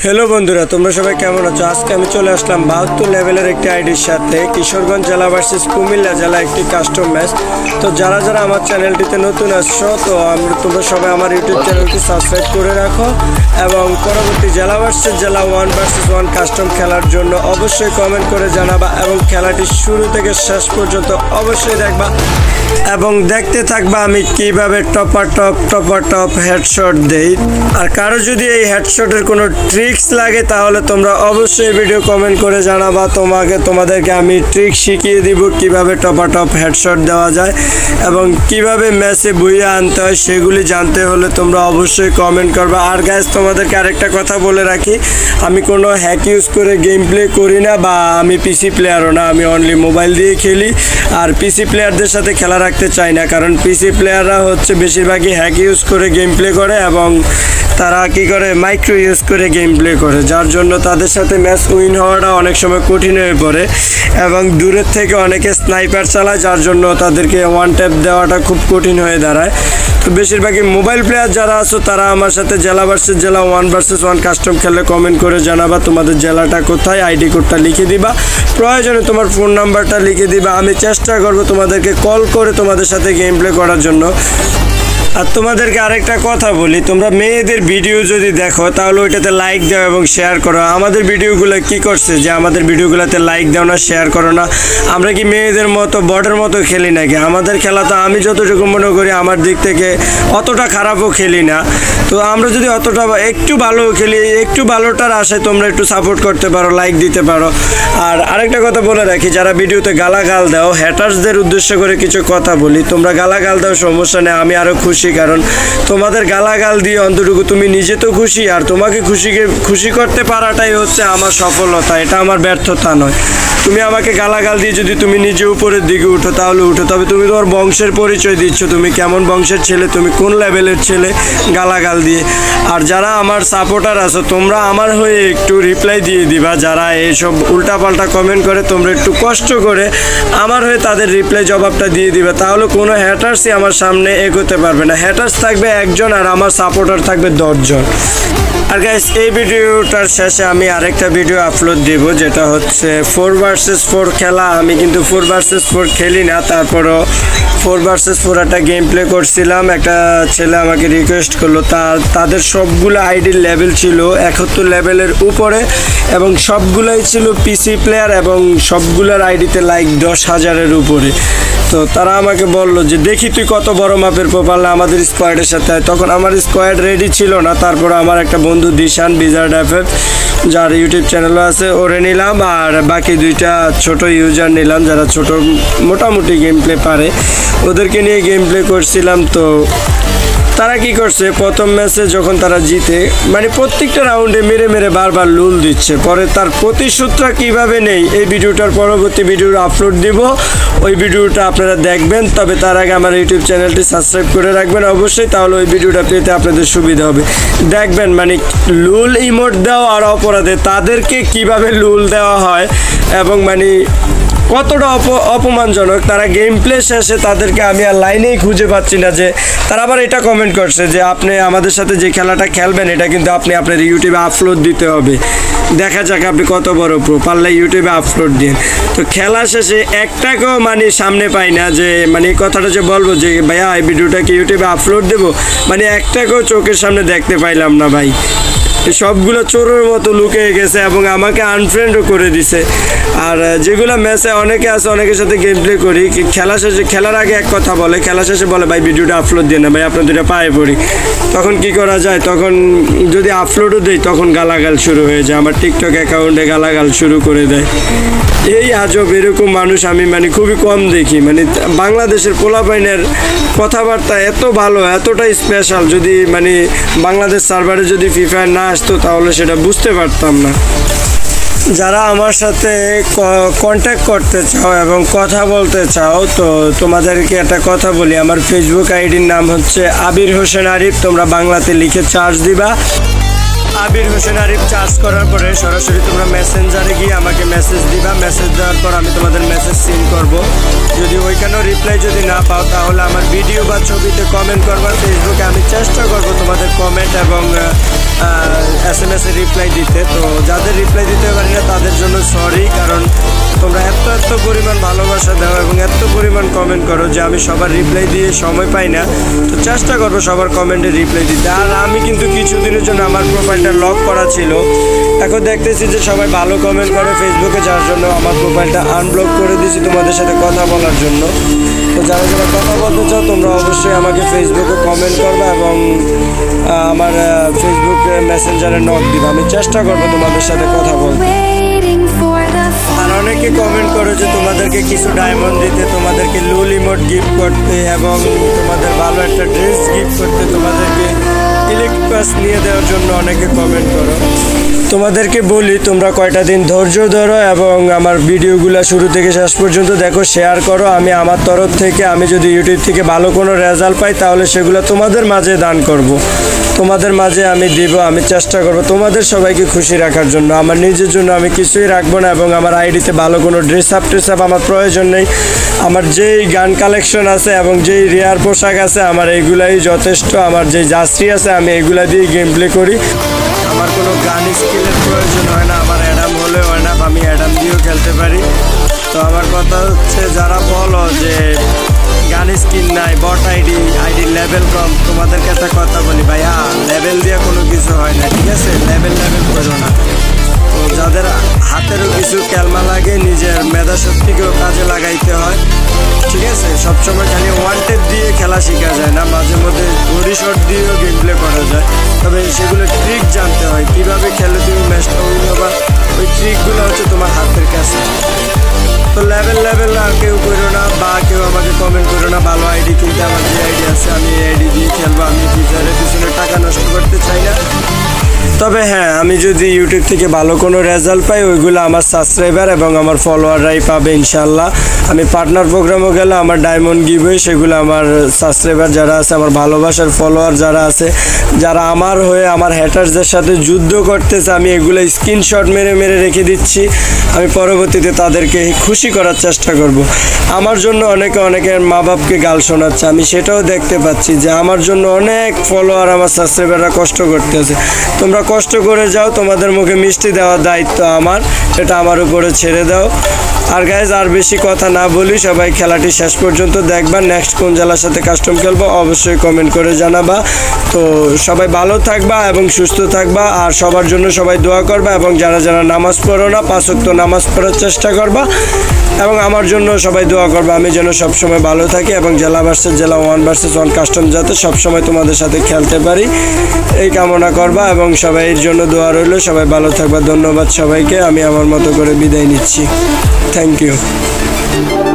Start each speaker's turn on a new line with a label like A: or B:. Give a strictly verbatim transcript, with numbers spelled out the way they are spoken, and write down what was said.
A: Hello बंधुरा तुम्हारा सबाई केमन आछो। आज के आमी चले आसलाम बाहत्तर लेभेलेर एकटी आईडिर साथे किशोरगंज जिला भार्सेस कुमिल्ला जिला एकटी कास्टम मैच। तो जारा जारा आमार चैनलटिते नतुन आसछो तो तोमरा सबाई आमार यूट्यूब चैनलटी सबस्क्राइब करे राखो एबं परबर्ती जिला भार्सेस जिला वन भार्सेस वन कास्टम खेलार जोन्नो अवश्यई कमेंट करे जानाबा एबं खेलाटी शुरू थेके शेष पर्यन्त अवश्यई देखबा एबं देखते थाकबा आमी किभाबे टपार टप टपार टप हेडशट देई। आर कारो जोदि एई हेडशटेर कोनो ट्रिक्स लागे ताहले तोमरा अवश्यई भिडियो कमेंट करे जानाबा। तोमाके तोमादेरके आमी ट्रिक शिखिए দিব কিভাবে টপা টপ হেডশট দেওয়া যায় এবং কিভাবে ম্যাচে বুইয়া আনতে হয় সেগুলি জানতে হলে তোমরা অবশ্যই কমেন্ট করবা। আর গাইস তোমাদেরকে আরেকটা কথা বলে রাখি, আমি কোনো হ্যাক ইউজ করে গেম প্লে করি না বা আমি পিসি প্লেয়ারও না, আমি অনলি মোবাইল দিয়ে খেলি। আর পিসি প্লেয়ারদের সাথে খেলা রাখতে চাই না, কারণ পিসি প্লেয়াররা হচ্ছে বেশিরভাগই হ্যাক ইউজ করে গেম প্লে করে এবং তারা কি করে মাইক্রো ইউজ করে গেম প্লে করে, যার জন্য তাদের সাথে ম্যাচ উইন হওয়াটা অনেক সময় কঠিন হয়ে পড়ে এবং দূরের থেকে অনেকে স্নাইপার চালায়, যার জন্য তাদেরকে ওয়ান ট্যাপ দেওয়াটা খুব কঠিন হয়ে দাঁড়ায়। তো বেশিরভাগই মোবাইল প্লেয়ার যারা আছো তারা আমার সাথে জেলা ভার্সেস জেলা ওয়ান ভার্সেস ওয়ান কাস্টম খেললে কমেন্ট করে জানাবা তোমাদের জেলাটা কোথায়, আইডি কোডটা লিখে দিবা, প্রয়োজনে তোমার ফোন নাম্বারটা লিখে দিবা। আমি চেষ্টা করব তোমাদেরকে কল করে তোমাদের সাথে গেম প্লে করার জন্য। আর তোমাদেরকে আরেকটা কথা বলি, তোমরা মেয়েদের ভিডিও যদি দেখো তাহলে ওইটাতে লাইক দাও এবং শেয়ার করো। আমাদের ভিডিওগুলো কি করছে যে আমাদের ভিডিওগুলোতে লাইক দাও না, শেয়ার করো না? আমরা কি মেয়েদের মতো বটের মতো খেলি নাকি? আমাদের খেলা তো আমি যতটুকু মনে করি আমার দিক থেকে অতটা খারাপও খেলি না। তো আমরা যদি অতটা একটু ভালো খেলি, একটু ভালোটার আশায় তোমরা একটু সাপোর্ট করতে পারো, লাইক দিতে পারো। আর আরেকটা কথা বলে রাখি, যারা ভিডিওতে গালাগাল দাও হ্যাটার্সদের উদ্দেশ্য করে কিছু কথা বলি, তোমরা গালাগাল দাও সমস্যা নেই, আমি আরও খুশি, কারণ তোমাদের গালাগাল দিয়ে অন্তটুকু তুমি নিজে তো খুশি আর তোমাকে খুশি খুশি করতে পারাটাই হচ্ছে আমার সফলতা, এটা আমার ব্যর্থতা নয়। তুমি আমাকে গালাগাল দিয়ে যদি তুমি নিজে উপরের দিকে উঠো তাহলে উঠো, তবে তুমি তোমার বংশের পরিচয় দিচ্ছ, তুমি কেমন বংশের ছেলে, তুমি কোন লেভেলের ছেলে গালাগাল দিয়ে। আর যারা আমার সাপোর্টার আছো তোমরা আমার হয়ে একটু রিপ্লাই দিয়ে দিবা, যারা এইসব উল্টাপাল্টা কমেন্ট করে তোমরা একটু কষ্ট করে আমার হয়ে তাদের রিপ্লাই জবাবটা দিয়ে দিবা, তাহলে কোনো হ্যাটার্সই আমার সামনে এগোতে পারবে না। হ্যাটার্স থাকবে একজন আর আমার সাপোর্টার থাকবে দশজন। আর গাইস এই ভিডিওটার শেষে আমি আরেকটা ভিডিও আপলোড দেব, যেটা হচ্ছে ফোর ভার্সেস ফোর খেলা। আমি কিন্তু ফোর ভার্সেস ফোর খেলি না, তারপরও ফোর ভার্সেস ফোর একটা গেম প্লে করছিলাম। একটা ছেলে আমাকে রিকোয়েস্ট করলো, তার তাদের সবগুলো আইডির লেভেল ছিল একাত্তর লেভেলের উপরে এবং সবগুলোই ছিল পিসি প্লেয়ার এবং সবগুলোর আইডিতে লাইক দশ হাজারের উপরে। তো তারা আমাকে বললো যে দেখি তুই কত বড় মাপের প্রোপারলে আমাদের স্কোয়াডের সাথে। তখন আমার স্কোয়াড রেডি ছিল না, তারপর আমার একটা বন্ধু দিশান বিজার্ড এফএফ, যার ইউটিউব চ্যানেলও আছে, ওরে নিলাম আর বাকি দুইটা ছোট ইউজার নিলাম যারা ছোট মোটামুটি গেম প্লে পারে, ওদেরকে নিয়ে গেম প্লে করছিলাম। তো তারা কি করছে, প্রথম ম্যাচে যখন তারা জিতে মানে প্রত্যেকটা রাউন্ডে মেরে মেরে বারবার লুল দিচ্ছে, পরে তার প্রতিশোধটা কীভাবে নেই এই ভিডিওটার পরবর্তী ভিডিও আপলোড দিব, ওই ভিডিওটা আপনারা দেখবেন। তবে তার আগে আমার ইউটিউব চ্যানেলটি সাবস্ক্রাইব করে রাখবেন অবশ্যই, তাহলে ওই ভিডিওটা পেতে আপনাদের সুবিধা হবে। দেখবেন মানে লুল ইমোট দেওয়া আর অপরাধে তাদেরকে কিভাবে লুল দেওয়া হয় এবং মানে কতটা অপ অপমানজনক। তারা গেম প্লে শেষে তাদেরকে আমি আর লাইনেই খুঁজে পাচ্ছি না, যে তারা আবার এটা কমেন্ট করছে যে আপনি আমাদের সাথে যে খেলাটা খেলবেন এটা কিন্তু আপনি আপনার ইউটিউবে আপলোড দিতে হবে, দেখা যাক আপনি কত বড় প্রো, পারলে ইউটিউবে আপলোড দিন। তো খেলা শেষে একটাকেও মানে সামনে পাই না যে মানে এই কথাটা যে বলবো যে ভাইয়া এই ভিডিওটাকে ইউটিউবে আপলোড দেবো, মানে একটাকেও চোখের সামনে দেখতে পাইলাম না ভাই। সবগুলো চোরের মতো লুকিয়ে গেছে এবং আমাকে আনফ্রেন্ডও করে দিছে। আর যেগুলো ম্যাচে অনেকে আছে অনেকের সাথে গেম প্লে করি, খেলা শেষে খেলার আগে এক কথা বলে, খেলা শেষে বলে ভাই ভিডিওটা আপলোড দিয়ে না ভাই আপনার দুটা পায়ে পড়ি। তখন কি করা যায়, তখন যদি আপলোডও দেই তখন গালাগাল শুরু হয়ে যায়, আমার টিকটক অ্যাকাউন্টে গালাগাল শুরু করে দেয়। এই আজব এরকম মানুষ আমি মানে খুবই কম দেখি। মানে বাংলাদেশের পোলাপাইনের কথাবার্তা এত ভালো, এতটাই স্পেশাল, যদি মানে বাংলাদেশ সার্ভারে যদি ফ্রি ফায়ার না আসতো তাহলে সেটা বুঝতে পারতাম না। যারা আমার সাথে কন্ট্যাক্ট করতে চাও এবং কথা বলতে চাও তো তোমাদেরকে একটা কথা বলি, আমার ফেসবুক আইডির নাম হচ্ছে আবির হোসেন আরিফ, তোমরা বাংলাতে লিখে চার্জ দিবা। আবির হোসেন আরিফ চার্জ করার পরে সরাসরি তোমরা মেসেঞ্জারে গিয়ে আমাকে মেসেজ দিবা। মেসেজ দেওয়ার পর আমি তোমাদের মেসেজ সিন করব। যদি ওইখানেও রিপ্লাই যদি না পাও তাহলে আমার ভিডিও বা ছবিতে কমেন্ট করবা ফেসবুকে। আমি চেষ্টা করব তোমাদের কমেন্ট এবং এস এম এস এর রিপ্লাই দিতে। তো যাদের রিপ্লাই দিতে পারি না তাদের জন্য সরি, কারণ তোমরা এত এত পরিমাণ ভালোবাসা দাও এবং এত পরিমাণ কমেন্ট করো যে আমি সবার রিপ্লাই দিয়ে সময় পাই না। তো চেষ্টা করবো সবার কমেন্টে রিপ্লাই দিতে। আর আমি কিন্তু কিছুদিনের জন্য আমার প্রোফাইলটা লক করা ছিল, এখন দেখতেছি যে সবাই ভালো কমেন্ট করে ফেসবুকে, যার জন্য আমার প্রোফাইলটা আনব্লক করে দিয়েছি তোমাদের সাথে কথা বলার জন্য। তো যারা যারা কথা বলতে চাও তোমরা অবশ্যই আমাকে ফেসবুকে কমেন্ট করবে এবং আমার ফেসবুক মেসেঞ্জারে নক দিবে। আমি চেষ্টা করবো তোমাদের সাথে কথা বলতে। আর অনেকে কমেন্ট করো যে তোমাদেরকে কিছু ডায়মন্ড দিতে, তোমাদেরকে লুল ইমোট গিফট করতে এবং তোমাদের ভালো একটা ড্রেস গিফট করতে, তোমাদেরকে ইলেকট্রিক পাস নিয়ে দেওয়ার জন্য অনেকে কমেন্ট করো। তোমাদেরকে বলি তোমরা কয়টা দিন ধৈর্য ধরো এবং আমার ভিডিওগুলো শুরু থেকে শেষ পর্যন্ত দেখো, শেয়ার করো। আমি আমার তরফ থেকে আমি যদি ইউটিউব থেকে ভালো কোনো রেজাল্ট পাই তাহলে সেগুলো তোমাদের মাঝে দান করব, তোমাদের মাঝে আমি দিব। আমি চেষ্টা করব তোমাদের সবাইকে খুশি রাখার জন্য। আমার নিজের জন্য আমি কিছুই রাখবো না এবং আমার আইডিতে ভালো কোনো ড্রেস আপ ট্রেস আপ আমার প্রয়োজন নেই। আমার যেই গান কালেকশন আছে এবং যেই রেয়ার পোশাক আছে আমার এইগুলাই যথেষ্ট। আমার যে জার্সি আছে আমি এইগুলা দিয়ে গেম প্লে করি। আমার কোনো গান স্কিলের প্রয়োজন হয় না, আমার অ্যাডাম হলে হয় না, আমি অ্যাডাম দিয়েও খেলতে পারি। তো আমার কথা হচ্ছে যারা বলো যে গান স্কিল নাই, বট আইডি আইডি লেভেল কম, তোমাদেরকে একটা কথা বলি ভাইয়া, লেভেল দিয়ে কোনো কিছু হয় না, ঠিক আছে? লেভেল লেভেল করো না। তো যাদের হাতেরও কিছু ক্যালমা লাগে, নিজের মেধা শক্তিকেও কাজে লাগাইতে হয়, ঠিক আছে? সবসময় খালি ওয়ান্টেড দিয়ে খেলা শেখা যায় না, মাঝে মধ্যে ঘড়ি শট দিয়েও গেম প্লে করা যায়। তবে সেগুলো ট্রিক জানতে হয়, কীভাবে খেলে তুমি ম্যাচটা উইন হবা, ওই ট্রিকগুলো হচ্ছে তোমার হাতের কাছে। তো লেভেল লেভেল আর কেউ করো না বা কেউ আমাকে কমেন্ট করো না ভালো আইডি কিনতে। আমার যে আইডি আছে আমি এই আইডি দিয়ে খেলবো। আমি ফিউচারের পিছনে টাকা নষ্ট করতে চাই না। তবে হ্যাঁ, আমি যদি ইউটিউব থেকে ভালো কোনো রেজাল্ট পাই ওইগুলো আমার সাবস্ক্রাইবার এবং আমার ফলোয়াররাই পাবে ইনশাল্লাহ। আমি পার্টনার প্রোগ্রামও গেলে আমার ডায়মন্ড গিভওয়ে সেগুলো আমার সাবস্ক্রাইবার যারা আছে, আমার ভালোবাসার ফলোয়ার যারা আছে, যারা আমার হয়ে আমার হ্যাটার্সদের সাথে যুদ্ধ করতেছে, আমি এগুলো স্ক্রিনশট মেরে মেরে রেখে দিচ্ছি। আমি পরবর্তীতে তাদেরকে খুশি করার চেষ্টা করব। আমার জন্য অনেকে অনেকের মা বাপকে গাল শোনাচ্ছে, আমি সেটাও দেখতে পাচ্ছি যে আমার জন্য অনেক ফলোয়ার আমার সাবস্ক্রাইবাররা কষ্ট করতেছে। তোমরা কষ্ট করে যাও, তোমাদের মুখে মিষ্টি দেওয়ার দায়িত্ব আমার, এটা আমার উপরে ছেড়ে দাও। আর গাইজ আর বেশি কথা না বলি, সবাই খেলাটি শেষ পর্যন্ত দেখবা। নেক্সট কোন জেলার সাথে কাস্টম খেলবো অবশ্যই কমেন্ট করে জানাবা। তো সবাই ভালো থাকবা এবং সুস্থ থাকবা, আর সবার জন্য সবাই দোয়া করবা এবং যারা যারা নামাজ পড়ো না পাঁচ ওয়াক্ত নামাজ পড়ার চেষ্টা করবা এবং আমার জন্য সবাই দোয়া করবা আমি যেন সবসময় ভালো থাকি এবং জেলা ভার্সেস জেলা ওয়ান ভার্সেস ওয়ান কাস্টম যাতে সবসময় তোমাদের সাথে খেলতে পারি এই কামনা করবা এবং সবাইয়ের জন্য দোয়া রইল। সবাই ভালো থাকবা। ধন্যবাদ সবাইকে। আমি আমার মতো করে বিদায় নিচ্ছি। Thank you.